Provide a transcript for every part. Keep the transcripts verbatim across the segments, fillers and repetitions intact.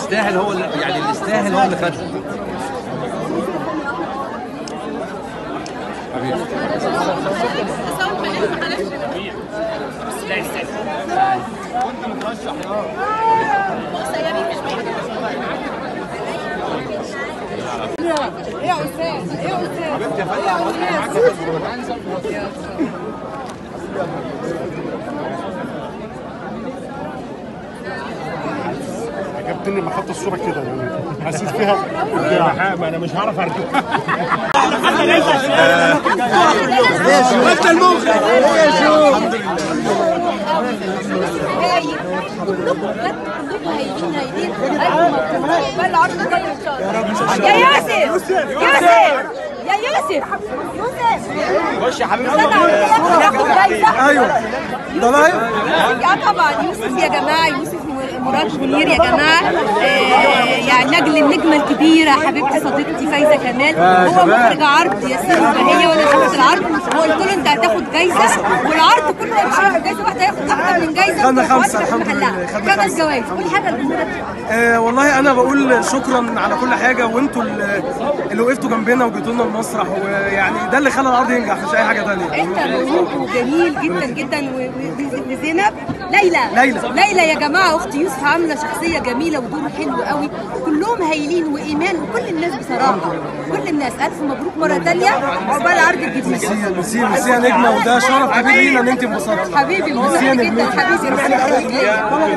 يستاهل هو اللي يعني اللي يستاهل هو اللي خدها. حبيبي لا يستاهل. كنت مترشح ايه يا استاذ؟ ايه يا استاذ؟ حبيبتي يا فندم عجبتني لما خدت الصوره كده يعني حسيت فيها ما انا مش هعرف ارجع. انت المخرج يا شو الحمد لله. يا يوسف يوسف يا يوسف يوسف خش يا حبيبي. ايوه ده لايف. اه طبعا يوسف يا جماعه، يوسف مراد منير يا جماعه، آه يعني نجل النجمه الكبيره حبيبتي صديقتي فايزه كمال. هو مخرج عرض ياسين وبهيه وانا شفت العرض وقلت له انت هتاخد جايزه، والعرض كله مش هياخد جايزه واحده، هياخد اكتر من جايزه. خدنا خمسه الحمد لله، خدنا خمس جوائز. قول حاجه للجمهور. آه والله انا بقول شكرا على كل حاجه، وانتوا اللي وقفتوا جنبنا وجيتوا لنا المسرح، ويعني ده اللي خلى العرض ينجح مش اي حاجه ثانيه. انت موهوب وجميل جدا جدا. وزينب ليلى ليلى ليلى يا جماعه اخت يوسف عامله شخصيه جميله ودور حلو قوي، كلهم هايلين وايمان وكل الناس بصراحه، كل الناس. الف مبروك مره ثانيه عقبال العرض الجديد. ميرسي ميرسي ميرسي يا نجمه، وده شرف كبير لينا ان انت انبسطتي. حبيبي ميرسي جدا حبيبي. ربنا يخليك.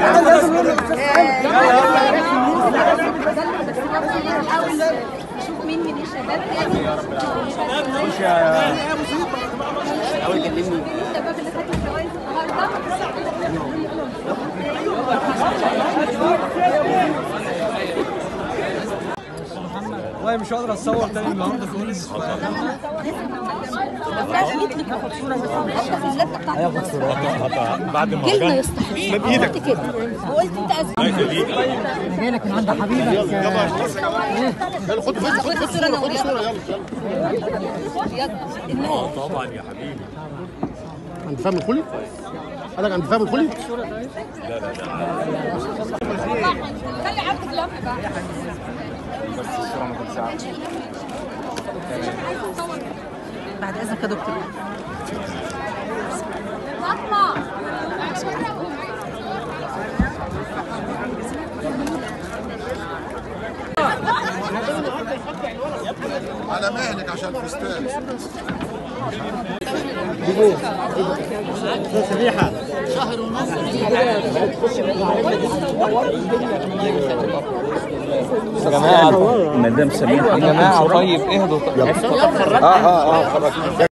شوف مين من الشباب تاني. خش يا حاول كلمني. الشباب اللي خدوا الجوائز والله مش هقدر اتصور تاني النهارده خالص. هياخد صورة بعد ما جيلنا يستحق بايدك كده وقلت انت اسمع. انا جاي لك من عند حبيبك. يلا خد خد خد خد صوره خد صوره يلا. اه طبعا يا حبيبي. عند فهم الخلي؟ قال لك عند فهم الخلي؟ لا لا لا خلي عندك لمبه بقى. بس الصوره ما تنساش. بعد اذنك يا دكتور. فاطمه على مهلك عشان الفستان. سريحه شهر ونص. يا جماعه مدام سميحه يا جماعه طيب اهدوا. اه اه اه